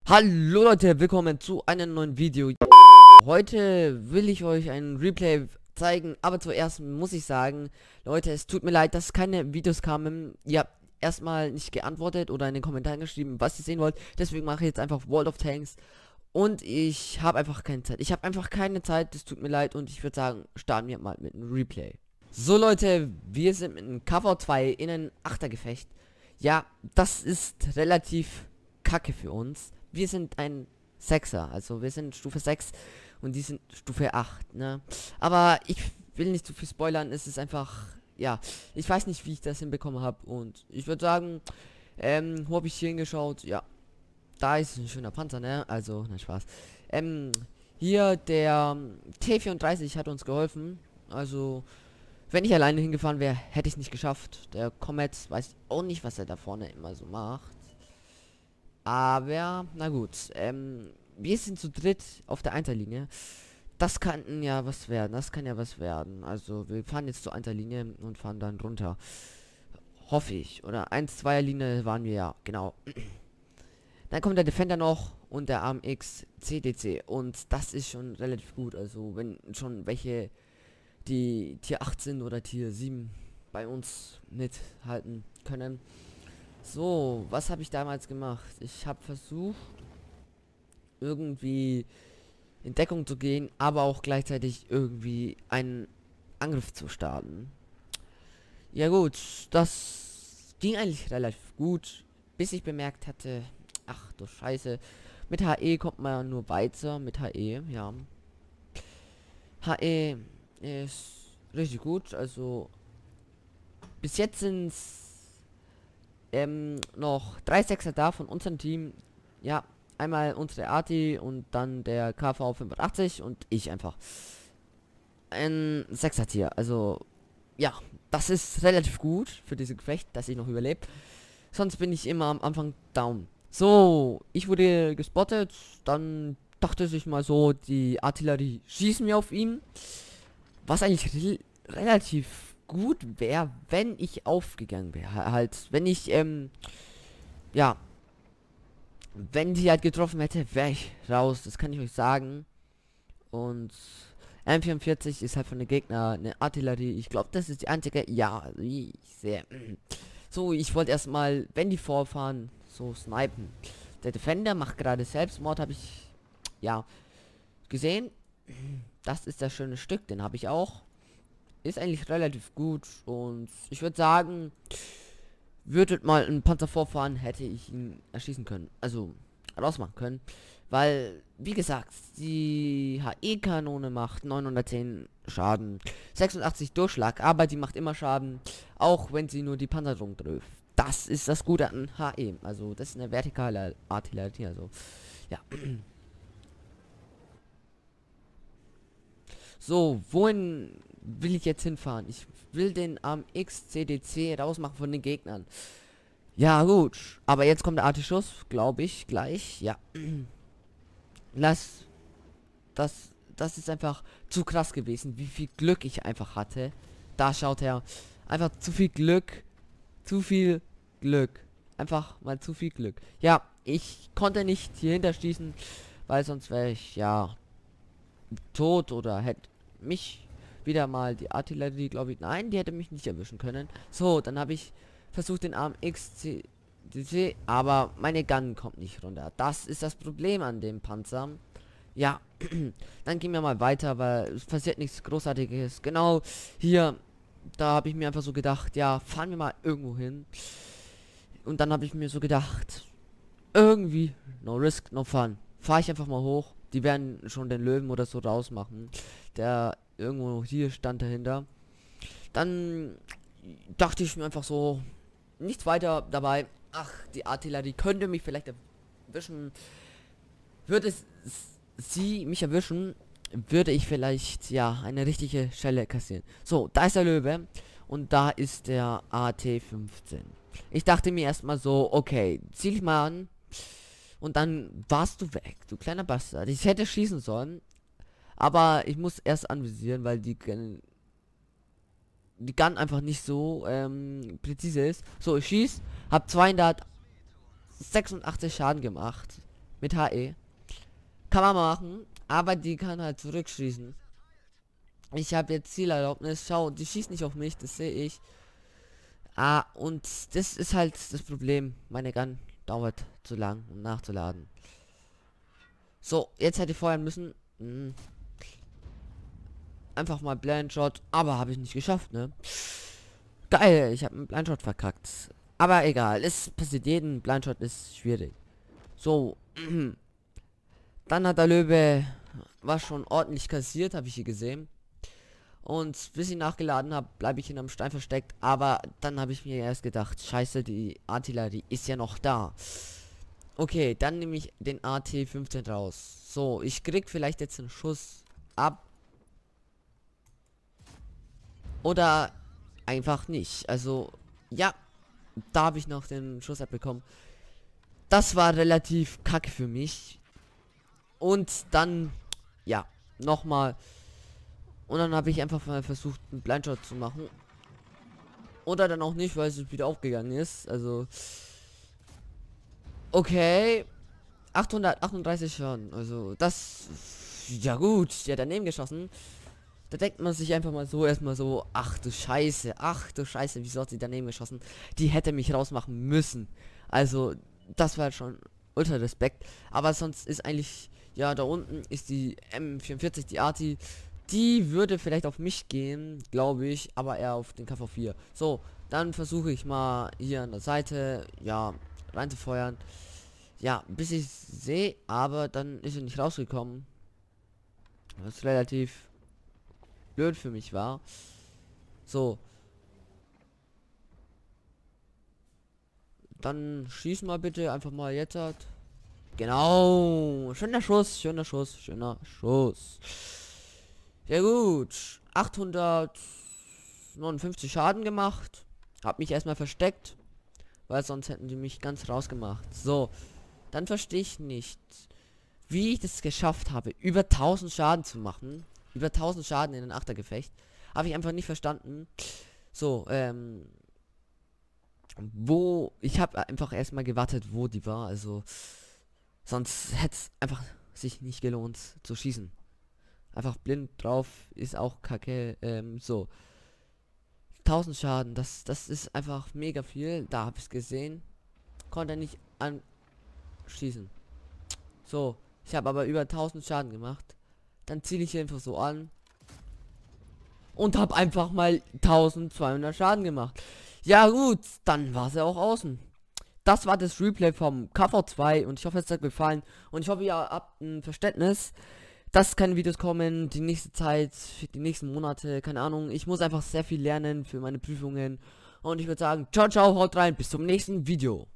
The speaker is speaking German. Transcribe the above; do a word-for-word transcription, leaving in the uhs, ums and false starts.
Hallo Leute, willkommen zu einem neuen Video. Heute will ich euch ein Replay zeigen, aber zuerst muss ich sagen, Leute, es tut mir leid, dass keine Videos kamen. Ihr habt erstmal nicht geantwortet oder in den Kommentaren geschrieben, was ihr sehen wollt. Deswegen mache ich jetzt einfach World of Tanks. Und ich habe einfach keine Zeit. Ich habe einfach keine Zeit, das tut mir leid. Und ich würde sagen, starten wir mal mit einem Replay. So Leute, wir sind mit einem K V zwei in einem Achtergefecht. Ja, das ist relativ kacke für uns. Wir sind ein Sechser, also wir sind Stufe sechs und die sind Stufe acht, ne? Aber ich will nicht zu viel spoilern, es ist einfach, ja, ich weiß nicht, wie ich das hinbekommen habe und ich würde sagen, ähm, wo habe ich hier hingeschaut? Ja, da ist ein schöner Panzer, ne? Also, nein, Spaß. Ähm, hier der T vierunddreißig hat uns geholfen, also, wenn ich alleine hingefahren wäre, hätte ich es nicht geschafft. Der Comet weiß auch nicht, was er da vorne immer so macht. Aber, na gut, ähm, wir sind zu dritt auf der Einterlinie. Das kann ja was werden, das kann ja was werden. Also, wir fahren jetzt zur Einterlinie und fahren dann runter. Hoffe ich. Oder eins zwei Linie waren wir ja, genau. Dann kommt der Defender noch und der A M X C D C. Und das ist schon relativ gut. Also, wenn schon welche, die Tier acht sind oder Tier sieben bei uns mithalten können. So, was habe ich damals gemacht? Ich habe versucht, irgendwie in Deckung zu gehen, aber auch gleichzeitig irgendwie einen Angriff zu starten. Ja gut, das ging eigentlich relativ gut, bis ich bemerkt hatte, ach du Scheiße, mit H E kommt man ja nur weiter, mit H E, ja. H E ist richtig gut, also bis jetzt sind es Ähm, noch drei Sechser da von unserem Team. Ja, einmal unsere Arti und dann der K V fünfundachtzig und ich einfach. Ein Sechser Tier. Also, ja, das ist relativ gut für diese Gefecht, dass ich noch überlebe. Sonst bin ich immer am Anfang down. So, ich wurde gespottet. Dann dachte ich mal so, die Artillerie schießen mir auf ihn. Was eigentlich re relativ gut wäre, wenn ich aufgegangen wäre. Halt, wenn ich, ähm, ja, wenn sie halt getroffen hätte, wäre ich raus. Das kann ich euch sagen. Und M vierundvierzig ist halt von den Gegner eine Artillerie. Ich glaube, das ist die einzige. Ja, ich sehr. So, ich wollte erstmal, wenn die vorfahren, so snipen. Der Defender macht gerade Selbstmord, habe ich, ja, gesehen. Das ist das schöne Stück, den habe ich auch. Ist eigentlich relativ gut und ich würde sagen, würdet mal ein Panzer vorfahren, hätte ich ihn erschießen können. Also rausmachen können. Weil, wie gesagt, die H E-Kanone macht neunhundertzehn Schaden. sechsundachtzig Durchschlag, aber die macht immer Schaden. Auch wenn sie nur die Panzerung trifft. Das ist das Gute an H E. Also, das ist eine vertikale Artillerie. Also, ja. So, wohin will ich jetzt hinfahren? Ich will den A M X C D C rausmachen von den Gegnern. Ja, gut. Aber jetzt kommt der Artischuss, glaube ich, gleich. Ja. Lass. Das. Das ist einfach zu krass gewesen, wie viel Glück ich einfach hatte. Da schaut er. Einfach zu viel Glück. Zu viel Glück. Einfach mal zu viel Glück. Ja, ich konnte nicht hier hinterschießen, weil sonst wäre ich, ja, tot oder hätte mich wieder mal die Artillerie, glaube ich, nein, die hätte mich nicht erwischen können. So, dann habe ich versucht den A M X C D C, aber meine Gun kommt nicht runter. Das ist das Problem an dem Panzer. Ja, dann gehen wir mal weiter, weil es passiert nichts Großartiges. Genau, hier, da habe ich mir einfach so gedacht, ja, fahren wir mal irgendwo hin. Und dann habe ich mir so gedacht, irgendwie, no risk, no fun. Fahre ich einfach mal hoch. Die werden schon den Löwen oder so rausmachen. Der irgendwo hier stand dahinter. Dann dachte ich mir einfach so, nichts weiter dabei. Ach, die Artillerie könnte mich vielleicht erwischen. Würde es sie mich erwischen, würde ich vielleicht, ja, eine richtige Schelle kassieren. So, da ist der Löwe. Und da ist der A T fünfzehn. Ich dachte mir erstmal so, okay, zieh dich mal an. Und dann warst du weg, du kleiner Bastard. Ich hätte schießen sollen. Aber ich muss erst anvisieren, weil die die Gun einfach nicht so ähm, präzise ist. So, ich schieß, hab zweihundertsechsundachtzig Schaden gemacht. Mit H E. Kann man machen, aber die kann halt zurückschießen. Ich habe jetzt Zielerlaubnis. Schau, die schießt nicht auf mich, das sehe ich. Ah, und das ist halt das Problem. Meine Gun dauert zu lang, um nachzuladen. So, jetzt hätte ich feuern müssen. Hm. Einfach mal Blindshot, aber habe ich nicht geschafft, ne? Geil, ich habe einen Blindshot verkackt. Aber egal, es passiert jeden. Blindshot ist schwierig. So, dann hat der Löwe was schon ordentlich kassiert, habe ich hier gesehen. Und bis ich nachgeladen habe, bleibe ich in einem Stein versteckt. Aber dann habe ich mir erst gedacht, scheiße, die Artillerie ist ja noch da. Okay, dann nehme ich den A T fünfzehn raus. So, ich krieg vielleicht jetzt einen Schuss ab. Oder einfach nicht. Also, ja, da habe ich noch den Schuss abbekommen. Das war relativ kacke für mich. Und dann, ja, nochmal. Und dann habe ich einfach mal versucht, einen Blindshot zu machen. Oder dann auch nicht, weil es wieder aufgegangen ist. Also, okay. achthundertachtunddreißig Schaden. Also, das, ja gut, der daneben geschossen. Da denkt man sich einfach mal so erstmal so, ach du Scheiße, ach du Scheiße, wieso hat sie daneben geschossen? Die hätte mich rausmachen müssen. Also, das war schon ultra Respekt. Aber sonst ist eigentlich, ja, da unten ist die M vierundvierzig, die Arti. Die würde vielleicht auf mich gehen, glaube ich, aber eher auf den K V vier. So, dann versuche ich mal hier an der Seite, ja, reinzufeuern. Ja, bis ich sehe, aber dann ist er nicht rausgekommen. Was relativ blöd für mich war. So. Dann schieß mal bitte einfach mal jetzt. Hat. Genau. Schöner Schuss, schöner Schuss, schöner Schuss. Ja gut. achthundertneunundfünfzig Schaden gemacht. Hab mich erstmal versteckt. Weil sonst hätten die mich ganz rausgemacht. So. Dann verstehe ich nicht, wie ich das geschafft habe, über tausend Schaden zu machen. Über tausend Schaden in ein Achtergefecht. Habe ich einfach nicht verstanden. So, ähm. Wo. Ich habe einfach erstmal gewartet, wo die war. Also. Sonst hätte es einfach sich nicht gelohnt zu schießen. Einfach blind drauf ist auch kacke. Ähm, so. tausend Schaden. Das, das ist einfach mega viel. Da habe ich es gesehen. Konnte nicht anschießen. So. Ich habe aber über tausend Schaden gemacht. Dann ziele ich hier einfach so an. Und habe einfach mal eintausendzweihundert Schaden gemacht. Ja gut, dann war es ja auch außen. Das war das Replay vom K V zwei. Und ich hoffe, es hat euch gefallen. Und ich hoffe, ihr habt ein Verständnis, dass keine Videos kommen. Die nächste Zeit, die nächsten Monate, keine Ahnung. Ich muss einfach sehr viel lernen für meine Prüfungen. Und ich würde sagen, ciao, ciao, haut rein. Bis zum nächsten Video.